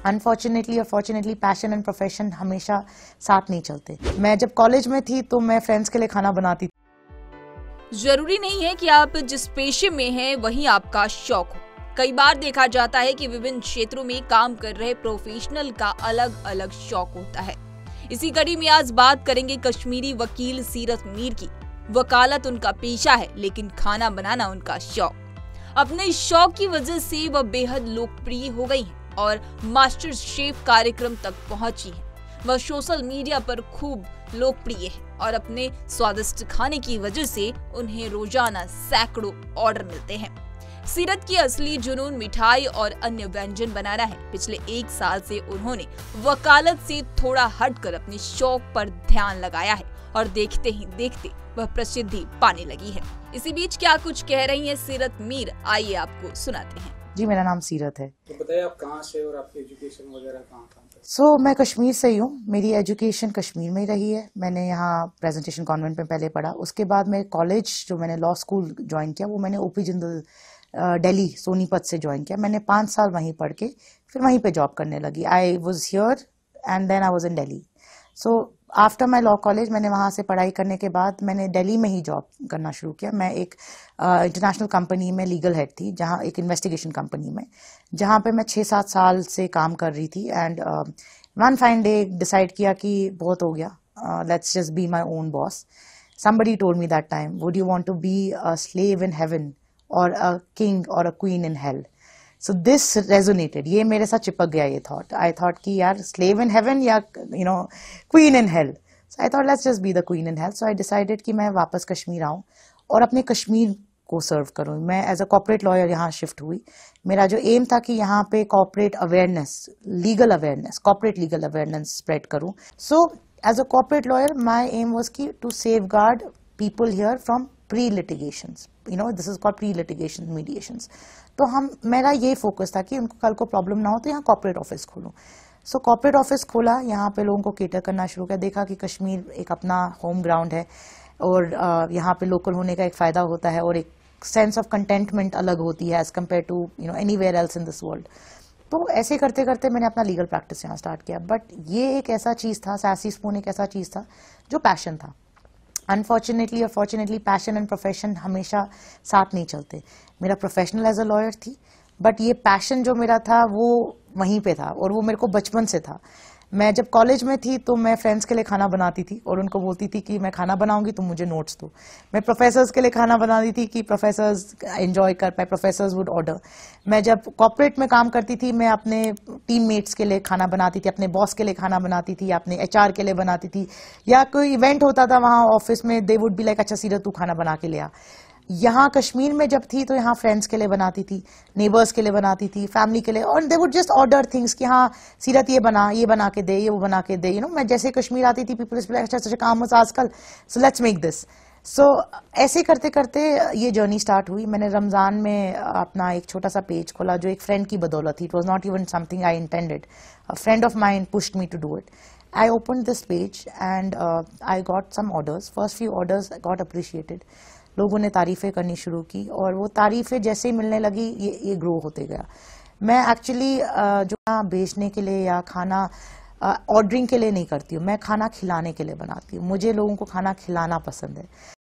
Unfortunately और fortunately passion and profession हमेशा साथ नहीं चलते। मैं जब कॉलेज में थी तो मैं फ्रेंड्स के लिए खाना बनाती थी। जरूरी नहीं है कि आप जिस पेशे में हैं वही आपका शौक हो। कई बार देखा जाता है कि विभिन्न क्षेत्रों में काम कर रहे प्रोफेशनल का अलग अलग शौक होता है। इसी कड़ी में आज बात करेंगे कश्मीरी वकील सीरत मीर की। वकालत उनका पेशा है, लेकिन खाना बनाना उनका शौक। अपने शौक की वजह से वह बेहद लोकप्रिय हो गई हैं और मास्टर शेफ कार्यक्रम तक पहुंची है। वह सोशल मीडिया पर खूब लोकप्रिय है और अपने स्वादिष्ट खाने की वजह से उन्हें रोजाना सैकड़ों ऑर्डर मिलते हैं। सीरत की असली जुनून मिठाई और अन्य व्यंजन बनाना है। पिछले 1 साल से उन्होंने वकालत से थोड़ा हटकर अपने शौक पर ध्यान लगाया है और देखते ही देखते वह प्रसिद्धि पाने लगी है। इसी बीच क्या कुछ कह रही हैं सीरत मीर, आइए आपको सुनाते हैं। जी, मेरा नाम सीरत है। तो बताइए आप कहाँ से और आपकी एजुकेशन वगैरह कहाँ था? मैं कश्मीर से ही हूँ। मेरी एजुकेशन कश्मीर में ही रही है। मैंने यहाँ प्रेजेंटेशन कॉन्वेंट में पहले पढ़ा। उसके बाद मैं कॉलेज जो मैंने लॉ स्कूल ज्वाइन किया वो मैंने ओपी जिंदल दिल्ली सोनीपत से ज्वाइन किया। मैंने 5 साल वहीं पढ़ के फिर वहीं पे जॉब करने लगी। I was here and then I was in Delhi. So after my law college मैंने वहाँ से पढ़ाई करने के बाद मैंने दिल्ली में ही जॉब करना शुरू किया। मैं एक इंटरनेशनल कंपनी में लीगल हेड थी, जहाँ एक इन्वेस्टिगेशन कंपनी में, जहाँ पे मैं 6-7 साल से काम कर रही थी। And one fine day decide किया कि बहुत हो गया, let's just be my own boss. somebody told me that time, would you want to be a slave in heaven or a king or a queen in hell? So this resonated. ये मेरे साथ चिपक गया ये thought. I thought कि यार slave in heaven या queen in hell. So I thought let's just be the queen in hell. So I decided कि मैं वापस कश्मीर आऊँ और अपने कश्मीर को सर्व करूँ। मैं एज अ कॉर्पोरेट लॉयर यहाँ शिफ्ट हुई। मेरा जो एम था कि यहाँ पे corporate awareness, legal awareness, corporate legal awareness spread करूँ। So as a corporate lawyer, my aim was to safeguard people here from pre-litigations. This is called pre-litigation mediations. तो मेरा ये फोकस था कि उनको कल को प्रॉब्लम ना हो तो यहाँ कॉर्पोरेट ऑफिस खोलूं। सो कॉर्पोरेट ऑफिस खोला, यहाँ पे लोगों को केटर करना शुरू किया। देखा कि कश्मीर एक अपना होम ग्राउंड है और यहाँ पे लोकल होने का एक फायदा होता है और एक सेंस ऑफ कंटेंटमेंट अलग होती है as compared to anywhere else in this world. तो ऐसे करते करते मैंने अपना लीगल प्रैक्टिस यहाँ स्टार्ट किया। बट ये एक ऐसा चीज़ था, सैसी स्पून एक ऐसा चीज़ था जो पैशन था। अनफॉर्चुनेटली और फॉर्चुनेटली पैशन एंड प्रोफेशन हमेशा साथ नहीं चलते। मेरा प्रोफेशनल एज अ लॉयर थी, बट ये पैशन जो मेरा था वो वहीं पे था और वो मेरे को बचपन से था। मैं जब कॉलेज में थी तो मैं फ्रेंड्स के लिए खाना बनाती थी और उनको बोलती थी कि मैं खाना बनाऊंगी तो मुझे नोट्स दो। मैं प्रोफेसर्स के लिए खाना बनाती थी कि प्रोफेसर्स एंजॉय कर पाए, प्रोफेसर्स वुड ऑर्डर। मैं जब कॉर्पोरेट में काम करती थी मैं अपने टीममेट्स के लिए खाना बनाती थी, अपने बॉस के लिए खाना बनाती थी, अपने एचआर के लिए बनाती थी, या कोई इवेंट होता था वहाँ ऑफिस में, दे वुड बी लाइक अच्छा सीरत तू खाना बना के ले आ। यहाँ कश्मीर में जब थी तो यहाँ फ्रेंड्स के लिए बनाती थी, नेबर्स के लिए बनाती थी, फैमिली के लिए, और they would just order things कि हाँ सीरत ये बना के दे, ये वो बना के दे। मैं जैसे कश्मीर आती थी पीपल अच्छा काम हो आजकल, so let's make this. So ऐसे करते करते ये जर्नी स्टार्ट हुई। मैंने रमजान में अपना एक छोटा सा पेज खोला जो एक फ्रेंड की बदौलत थी। It was not even something I intended, a friend of mine pushed me to do it. I opened this page and I got some orders. First few orders got appreciated. लोगों ने तारीफें करनी शुरू की और वो तारीफें जैसे ही मिलने लगी ये ग्रो होते गया। मैं एक्चुअली जो खाना बेचने के लिए या खाना ऑर्डरिंग के लिए नहीं करती हूँ, मैं खाना खिलाने के लिए बनाती हूँ। मुझे लोगों को खाना खिलाना पसंद है।